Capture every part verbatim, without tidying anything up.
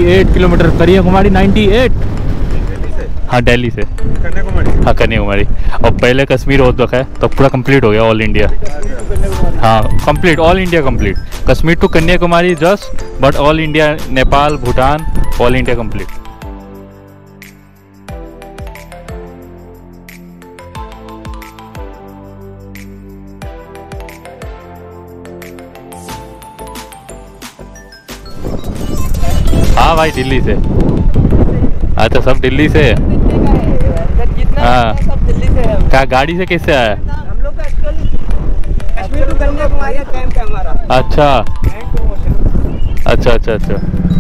अट्ठानवे किलोमीटर कन्याकुमारी अट्ठानवे। हाँ दिल्ली से कन्याकुमारी। हाँ कन्याकुमारी। और पहले कश्मीर होता है तो पूरा कंप्लीट हो गया ऑल इंडिया। हाँ complete all India complete. Kashmir to Kanyakumari just but all India Nepal Bhutan all India complete. हाँ भाई दिल्ली से। अच्छा सब दिल्ली से। हाँ सब दिल्ली से है। क्या गाड़ी से कैसे आया? हम लोग का actually Kashmir to Kanyakumari camp है हमारा। अच्छा अच्छा अच्छा अच्छा।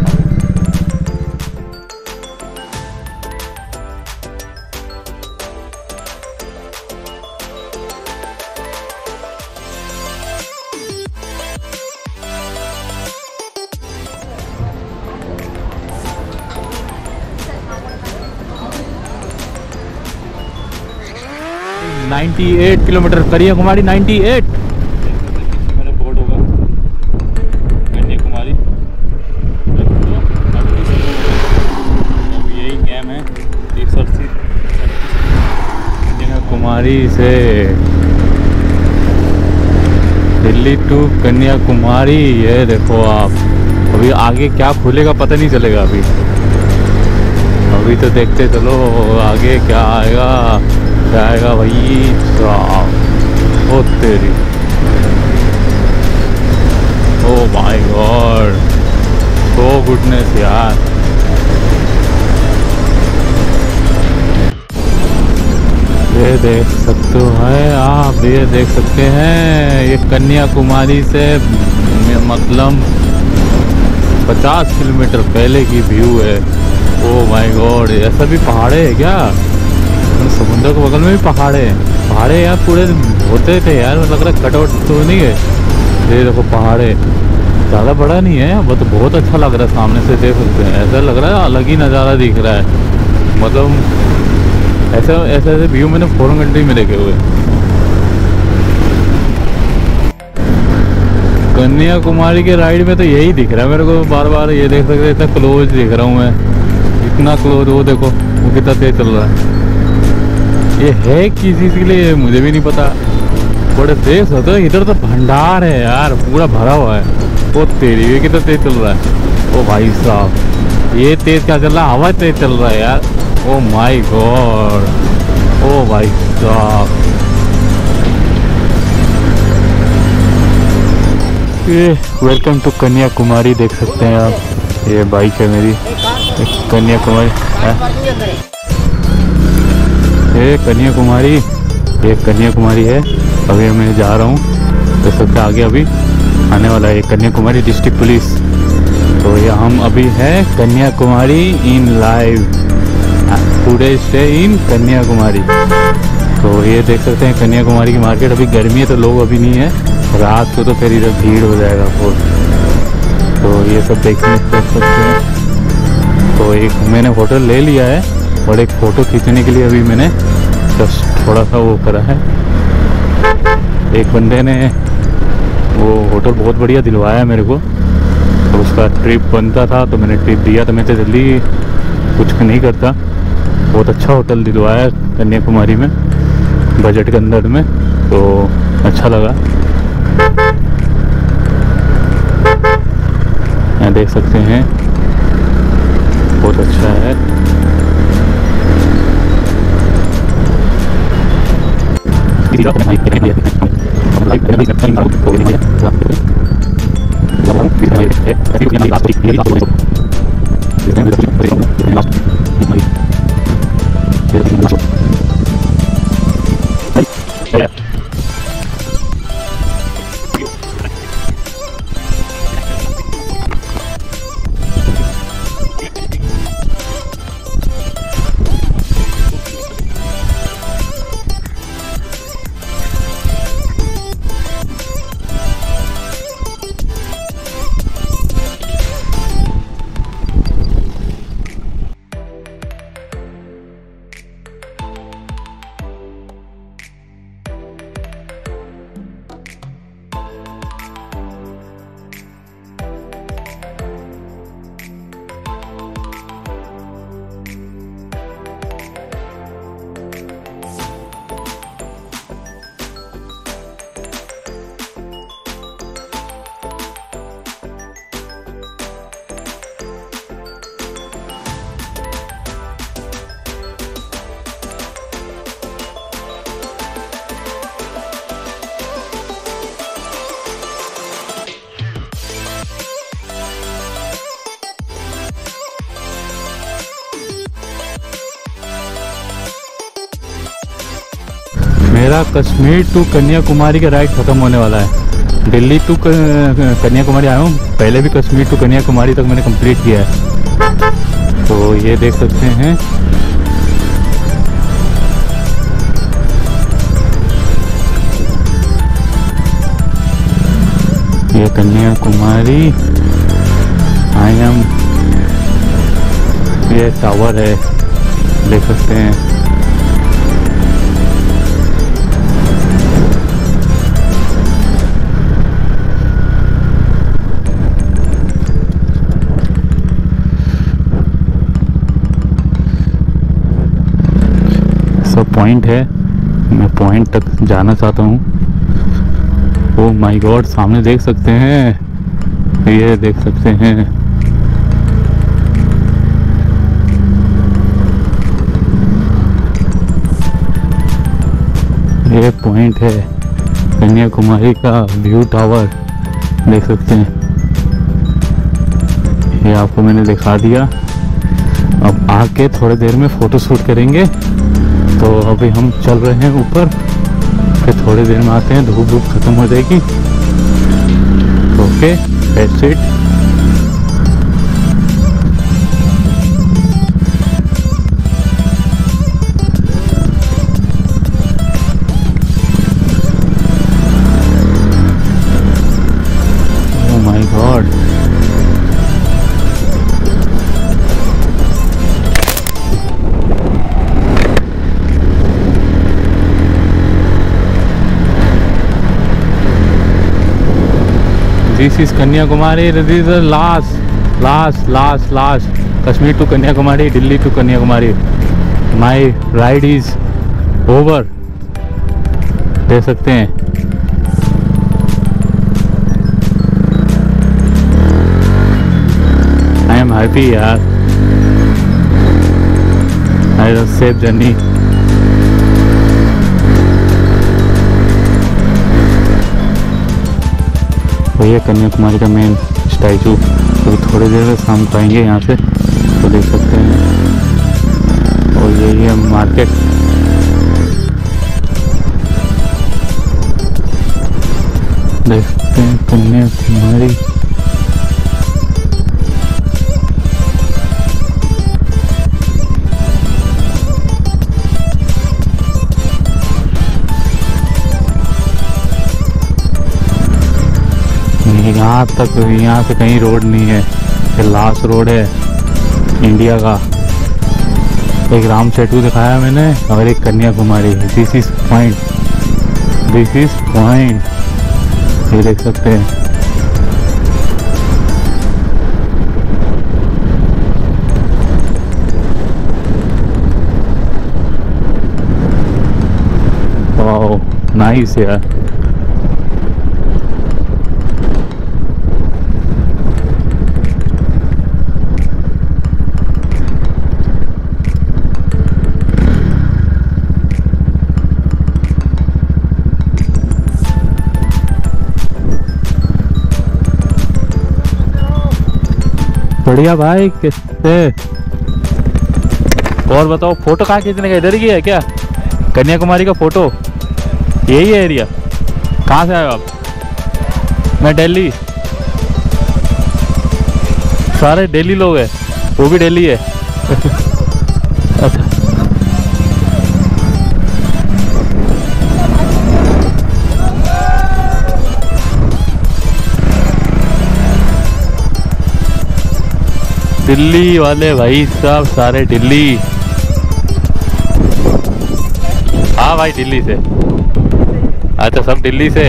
अट्ठानवे किलोमीटर कन्याकुमारी अट्ठानवे। मेरा बोर्ड होगा कन्याकुमारी। अब यही कैम है एक सौ अस्सी कन्याकुमारी से दिल्ली टू कन्याकुमारी। ये देखो आप अभी आगे क्या खुलेगा पता नहीं चलेगा। अभी अभी तो देखते चलो आगे क्या आएगा क्या आएगा भाई साहब। ओ तेरी oh my god so goodness यार। ये देख सकते हैं आप ये देख सकते हैं ये कन्याकुमारी से मतलब पचास किलोमीटर पहले की व्यू है। ओ माय गॉड ऐसा भी पहाड़ है क्या? समुद्र के बगल में भी पहाड़ है। पहाड़े यार पूरे होते थे यार लग रहा है कटआउट तो नहीं है। ये देखो पहाड़ है ज़्यादा बड़ा नहीं है वो तो बहुत अच्छा लग रहा है सामने से देख सकते हैं। ऐसा लग रहा है अलग ही नज़ारा दिख रहा है। मतलब ऐसा ऐसे ऐसे व्यू मैंने फॉरेन कंट्री में देखे हुए। कन्याकुमारी के राइड में तो यही दिख रहा है मेरे को बार बार। ये देख सकते इतना क्लोज दिख रहा हूँ मैं इतना क्लोज। वो देखो वो कितना तेज चल रहा है। ये है किस चीज़ के लिए मुझे भी नहीं पता। बड़े तेज होते हैं इधर तो भंडार है यार पूरा भरा हुआ है। वो तेरी ये कितना तेज चल रहा है। ओ भाई साहब ये तेज क्या चल रहा है? हवा तेज चल रहा है यार। ओ माय गॉड ओ भाई साहब। ये वेलकम टू कन्याकुमारी देख सकते हैं आप। ये बाइक है मेरी कन्याकुमारी है। ये कन्याकुमारी ये कन्याकुमारी है। अभी मैं जा रहा हूँ तो सबसे आगे अभी आने वाला है कन्याकुमारी डिस्ट्रिक्ट पुलिस। तो ये हम अभी है Kanyakumari in live today stay in Kanyakumari. तो ये देख सकते हैं कन्याकुमारी की मार्केट। अभी गर्मी है तो लोग अभी नहीं है। रात को तो फिर इधर भीड़ हो जाएगा बहुत। तो ये सब देखने देख सकते हैं। तो एक मैंने होटल ले लिया है और एक फ़ोटो खींचने के लिए अभी मैंने जस्ट थोड़ा सा वो करा है। एक बंदे ने वो होटल बहुत बढ़िया दिलवाया है मेरे को। तो उसका ट्रिप बनता था तो मैंने ट्रिप दिया। तो मैं तो जल्दी कुछ नहीं करता। बहुत अच्छा होटल दिलवाया कन्याकुमारी में बजट के अंदर में। तो अच्छा लगा। यहाँ देख सकते हैं बहुत अच्छा है। मेरा कश्मीर टू कन्याकुमारी का राइड ख़त्म होने वाला है। दिल्ली टू कन्याकुमारी आया हूँ, पहले भी कश्मीर टू कन्याकुमारी तक मैंने कंप्लीट किया है। तो ये देख सकते हैं ये कन्याकुमारी। आई एम, ये टावर है, देख सकते हैं। सब पॉइंट है, मैं पॉइंट तक जाना चाहता हूँ। ओह माय गॉड, सामने देख सकते हैं, ये देख सकते हैं। ये पॉइंट है कन्याकुमारी का व्यू टावर, देख सकते हैं। ये आपको मैंने दिखा दिया। अब आके थोड़ी देर में फ़ोटो शूट करेंगे। तो अभी हम चल रहे हैं ऊपर, फिर थोड़ी देर में आते हैं, धूप धूप खत्म हो जाएगी। Okay, that's it. Oh my god, this is Kanyakumari. This is last last last last Kashmir to Kanyakumari, Delhi to Kanyakumari. My ride is over, देख सकते हैं। आई एम हैप्पी यार, आई हैव सेफ जर्नी। तो ये कन्याकुमारी का मेन स्टैचू, तो थोड़ी देर में शाम को आएंगे यहाँ से, तो देख सकते हैं। और यही है मार्केट। देख सकते हैं कन्याकुमारी। यहाँ तक, यहाँ से कहीं रोड नहीं है, ये लास्ट रोड है इंडिया का। एक राम सेतु दिखाया मैंने और एक Kanyakumari. This is point, this is point, ये देख सकते हैं। वाओ, नाइस यार। बढ़िया भाई, किससे और बताओ। फोटो कहाँ खींचने का, इधर ही है क्या कन्याकुमारी का फोटो? यही है एरिया। कहाँ से आए हो आप? मैं दिल्ली। सारे दिल्ली लोग हैं, वो भी दिल्ली है। अच्छा, दिल्ली वाले भाई साहब, सारे दिल्ली। हाँ भाई, दिल्ली से। अच्छा, सब दिल्ली से।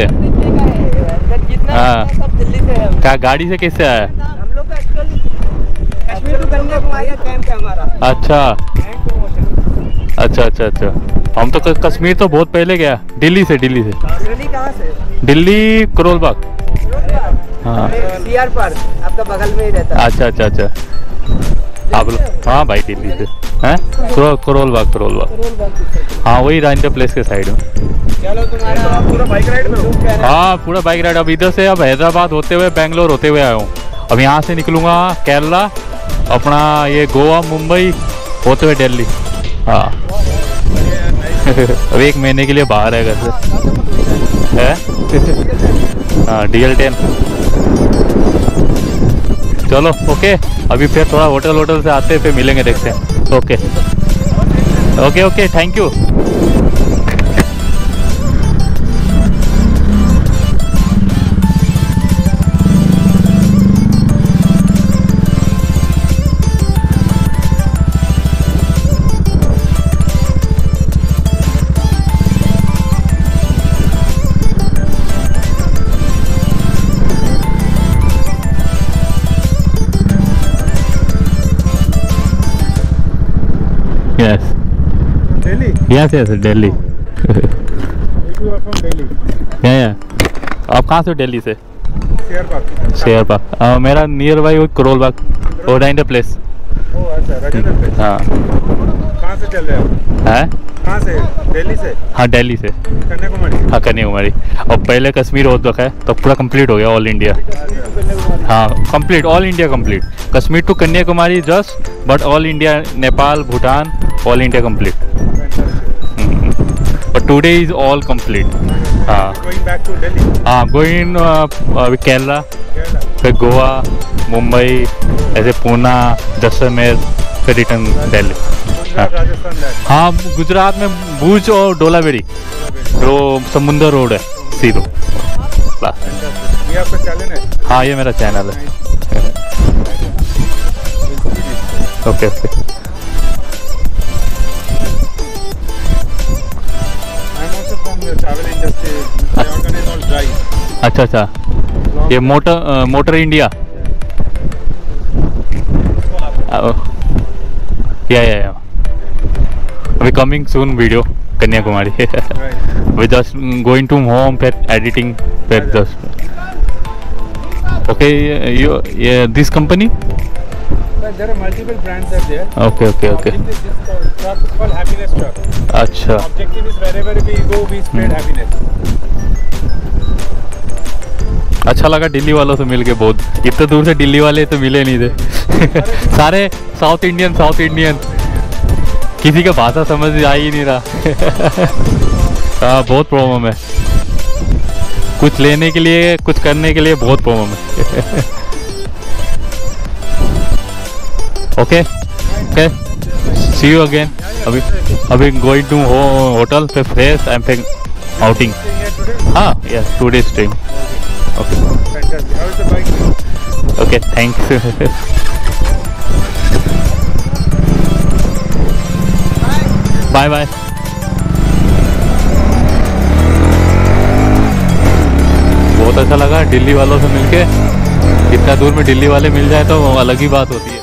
हाँ, सब दिल्ली से है। क्या गाड़ी से किससे आया? हम लोग का एक्चुअली कश्मीर टू कन्याकुमारी का कैंप है हमारा। अच्छा अच्छा अच्छा अच्छा। हम तो क- कश्मीर तो बहुत पहले गया, दिल्ली से। दिल्ली से दिल्ली कहाँ से? दिल्ली करोल बाग। हाँ सीआर पार्क आपका बगल में ही रहता है। अच्छा अच्छा अच्छा। आप लोग? हाँ भाई, दिल्ली से हैं, करोल करोल बाग, करोल बाग। हाँ, वही राइंडर प्लेस के साइड में। चलो, तुम्हारा पूरा बाइक राइड में हो? हाँ, पूरा बाइक राइड। अब इधर से अब हैदराबाद होते हुए बेंगलोर होते हुए आया हूँ। अब यहाँ से निकलूँगा केरला, अपना ये गोवा, मुंबई होते हुए दिल्ली। हाँ अभी एक महीने के लिए बाहर है घर से है। हाँ डी एल टेन। चलो ओके, अभी फिर थोड़ा होटल होटल से आते हैं, फिर मिलेंगे, देखते हैं। Okay okay okay, thank you. Yes. Delhi? Yes, yes, Delhi. If you are from Delhi, yeah, yeah. आप कहाँ से हो? दिल्ली से? शेयर पार्क। शेयर पार्क। uh, मेरा नियर बाई वो करोल बाग, ओराइंडर प्लेस। ओह अच्छा, राजेंद्र प्लेस। हाँ। कहाँ से चल रहे हो? हैं? कहाँ से? दिल्ली से? हाँ दिल्ली से। कन्याकुमारी? हाँ कन्याकुमारी। और पहले कश्मीर हो रखा है, तो पूरा कंप्लीट हो गया ऑल इंडिया। हाँ complete, all India complete. Kashmir to Kanyakumari just, but all India, Nepal, Bhutan, all India complete. But today is all complete. हाँ Going back to Delhi? हाँ, गोइंग अभी केरला, केरला? फिर गोवा, मुंबई, ऐसे पूना, जैसलमेर, फिर रिटर्न दिल्ली। गुजरात, राजस्थान that? हाँ गुजरात में भुज और डोलावेरी, जो समुंदर रोड है सीधो। Fantastic. ये आपका चैनल है? हाँ ये मेरा चैनल है। Okay okay. I'm also from the travel industry. My organ is all dry. अच्छा अच्छा, ये मोटर मोटर इंडिया। या या या अभी coming soon video Kanyakumari. Right. We just going to home, फिर एडिटिंग, फिर जस्ट ओके। यू ये this company? But there are multiple brands are there. Okay okay okay. This is called, truck is called happiness truck. अच्छा Objective is wherever we go, we spread happiness. अच्छा लगा दिल्ली वालों से मिलके बहुत। इतने दूर से दिल्ली वाले तो मिले नहीं थे। सारे साउथ इंडियन साउथ इंडियन, किसी का भाषा समझ आ ही नहीं रहा। हाँ बहुत प्रॉब्लम है, कुछ लेने के लिए, कुछ करने के लिए बहुत प्रॉब्लम है। Okay okay, see you again. अभी अभी गोइंग टू होटल, फिर फ्रेश एंड फिर आउटिंग। Staying here today? हाँ yes, two days stay. Okay Fantastic. How is the bike? Okay, thanks. Bye bye. बहुत अच्छा लगा दिल्ली वालों से मिलके। इतना दूर में दिल्ली वाले मिल जाए तो वो अलग ही बात होती है।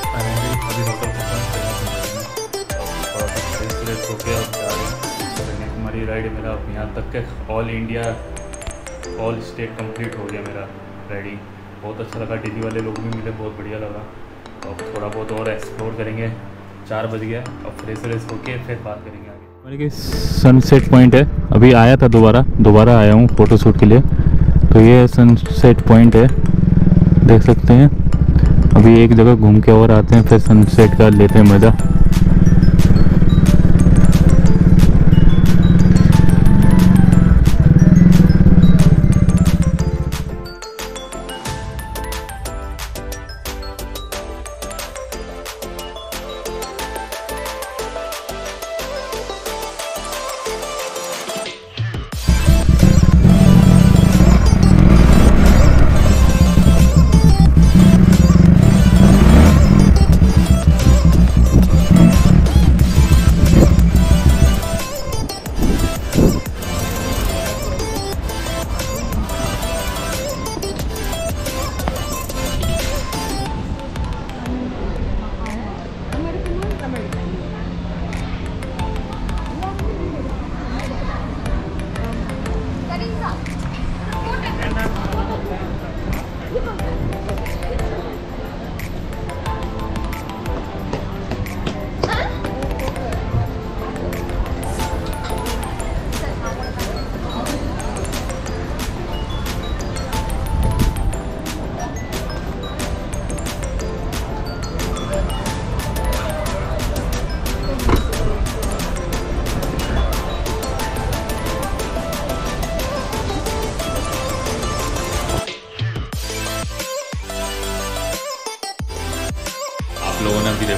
हमारी राइड मेरा यहाँ तक के all India, all state complete हो गया मेरा राइडिंग। बहुत अच्छा लगा, दिल्ली वाले लोग भी मिले, बहुत बढ़िया लगा। और थोड़ा बहुत और एक्सप्लोर करेंगे। चार बज गया और फ्रेश व्रेश होके फिर बात करेंगे आगे। मेरे के सनसेट पॉइंट है, अभी आया था दोबारा दोबारा आया हूँ फ़ोटो शूट के लिए। तो ये सनसेट पॉइंट है, देख सकते हैं। अभी एक जगह घूम के और आते हैं, फिर सनसेट का लेते हैं मज़ा।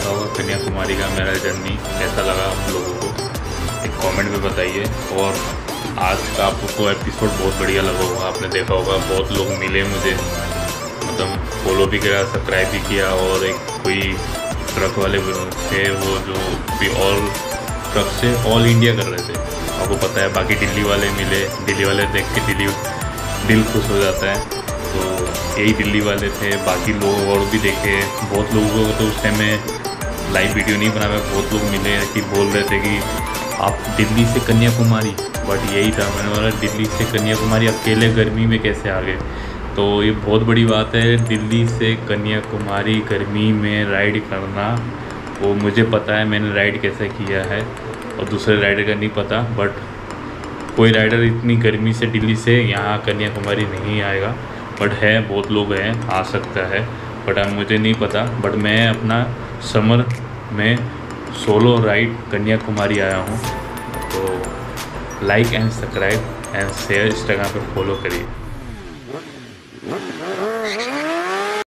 देखा होगा कन्याकुमारी का मेरा जर्नी कैसा लगा आप लोगों को एक कमेंट में बताइए। और आज का आपको एपिसोड बहुत बढ़िया लगा होगा, आपने देखा होगा बहुत लोग मिले मुझे, मतलब फॉलो भी करा, सब्सक्राइब भी किया। और एक कोई ट्रक वाले थे वो जो भी ऑल ट्रक से ऑल इंडिया कर रहे थे, आपको पता है। बाकी दिल्ली वाले मिले, दिल्ली वाले देख के दिल्ली दिल खुश हो जाता है। तो यही दिल्ली वाले थे, बाकी लोग और भी देखे, बहुत लोगों को तो उस टाइम में लाइव वीडियो नहीं बना, बहुत लोग मिले कि बोल रहे थे कि आप दिल्ली से कन्याकुमारी, बट यही था मैंने बोला दिल्ली से कन्याकुमारी अकेले गर्मी में कैसे आ गए। तो ये बहुत बड़ी बात है, दिल्ली से कन्याकुमारी गर्मी में राइड करना, वो मुझे पता है मैंने राइड कैसे किया है और दूसरे राइडर का नहीं पता। बट कोई राइडर इतनी गर्मी से दिल्ली से यहाँ कन्याकुमारी नहीं आएगा, बट है बहुत लोग हैं, आ सकता है, बट अब मुझे नहीं पता। बट मैं अपना समर में सोलो राइड कन्याकुमारी आया हूँ। तो like and subscribe and share, Instagram पे फॉलो करिए।